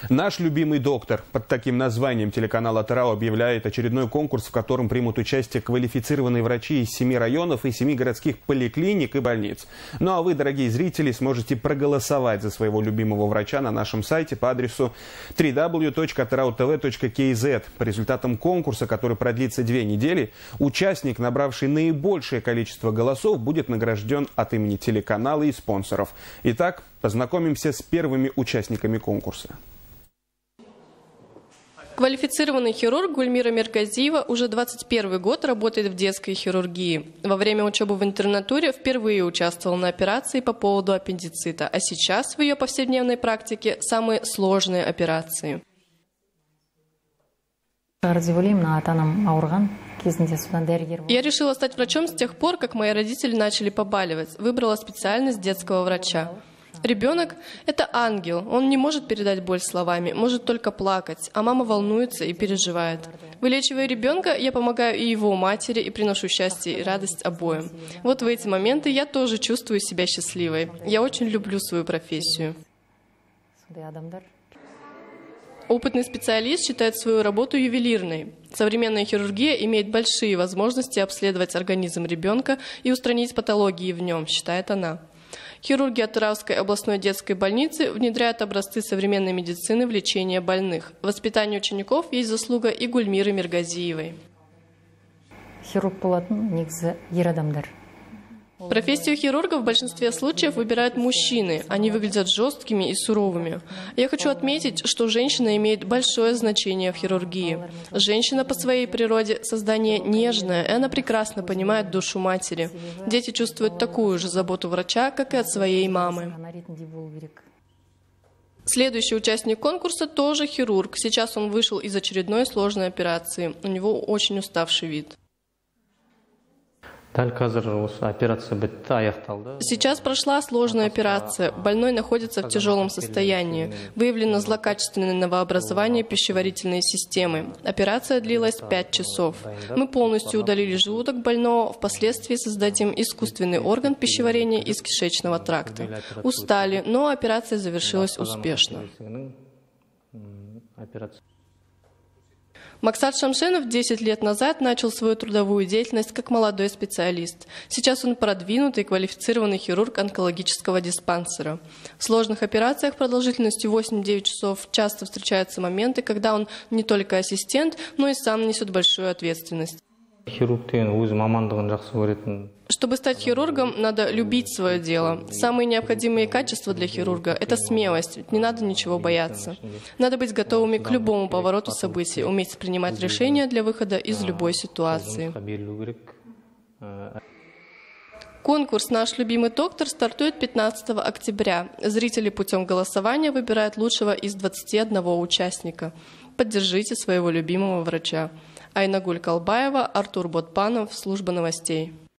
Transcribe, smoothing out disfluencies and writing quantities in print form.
Наш любимый доктор. Под таким названием телеканал АТРАО объявляет очередной конкурс, в котором примут участие квалифицированные врачи из 7 районов и 7 городских поликлиник и больниц. Ну а вы, дорогие зрители, сможете проголосовать за своего любимого врача на нашем сайте по адресу www.atraotv.kz. По результатам конкурса, который продлится 2 недели, участник, набравший наибольшее количество голосов, будет награжден от имени телеканала и спонсоров. Итак, познакомимся с первыми участниками конкурса. Квалифицированный хирург Гульмира Миргазиева уже 21 год работает в детской хирургии. Во время учебы в интернатуре впервые участвовал на операции по поводу аппендицита, а сейчас в ее повседневной практике самые сложные операции. Я решила стать врачом с тех пор, как мои родители начали побаливать. Выбрала специальность детского врача. Ребенок – это ангел, он не может передать боль словами, может только плакать, а мама волнуется и переживает. Вылечивая ребенка, я помогаю и его матери, и приношу счастье и радость обоим. Вот в эти моменты я тоже чувствую себя счастливой. Я очень люблю свою профессию. Опытный специалист считает свою работу ювелирной. Современная хирургия имеет большие возможности обследовать организм ребенка и устранить патологии в нем, считает она. Хирурги Атырауской областной детской больницы внедряют образцы современной медицины в лечение больных. В воспитании учеников есть заслуга и Гульмиры Миргазиевой. Профессию хирурга в большинстве случаев выбирают мужчины. Они выглядят жесткими и суровыми. Я хочу отметить, что женщина имеет большое значение в хирургии. Женщина по своей природе создание нежное, и она прекрасно понимает душу матери. Дети чувствуют такую же заботу врача, как и от своей мамы. Следующий участник конкурса тоже хирург. Сейчас он вышел из очередной сложной операции. У него очень уставший вид. Сейчас прошла сложная операция. Больной находится в тяжелом состоянии. Выявлено злокачественное новообразование пищеварительной системы. Операция длилась 5 часов. Мы полностью удалили желудок больного, впоследствии создадим искусственный орган пищеварения из кишечного тракта. Устали, но операция завершилась успешно. Максат Шамшенов 10 лет назад начал свою трудовую деятельность как молодой специалист. Сейчас он продвинутый и квалифицированный хирург онкологического диспансера. В сложных операциях продолжительностью 8-9 часов часто встречаются моменты, когда он не только ассистент, но и сам несет большую ответственность. Чтобы стать хирургом, надо любить свое дело. Самые необходимые качества для хирурга – это смелость, ведь не надо ничего бояться. Надо быть готовыми к любому повороту событий, уметь принимать решения для выхода из любой ситуации. Конкурс «Наш любимый доктор» стартует 15 октября. Зрители путем голосования выбирают лучшего из 21 участника. Поддержите своего любимого врача. Айнагуль Калбаева, Артур Ботпанов, служба новостей.